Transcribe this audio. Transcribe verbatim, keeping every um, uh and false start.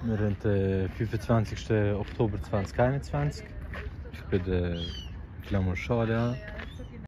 Wir haben den fünfundzwanzigsten Oktober zweitausendeinundzwanzig. Ich bin der Glamour Sharia.